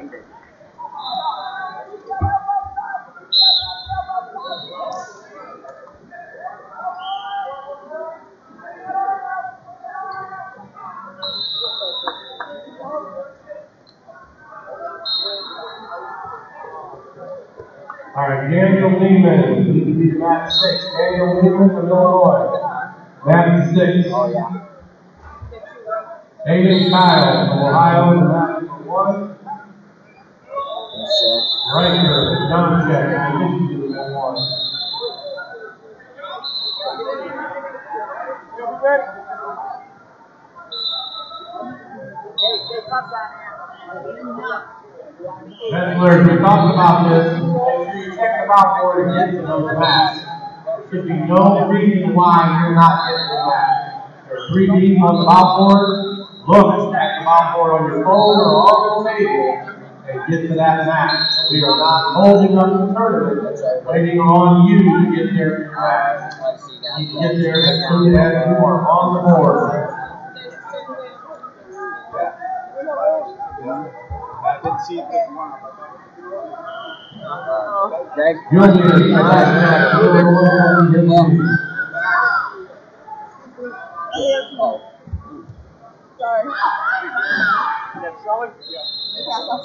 All right, Daniel Lehman needs to be the mat 6. Daniel Lehman from Illinois. Mat 6. Oh, yeah. Aiden Kyle from Ohio, mat 1. Riker, Domchek, Michigan, mat 1. Kessler, we talked about this. Make sure you check the board and get to those mats. There should be no reason why you're not getting the mat. There's 3 deep on the board. Look at the board on your phone or on the table and get to that mat. We are not holding up the tournament, waiting on you to get there to your mat. You can get there as soon as you are on the board. I didn't see it this one. Greg, you'll be the last match. Sorry. Yeah.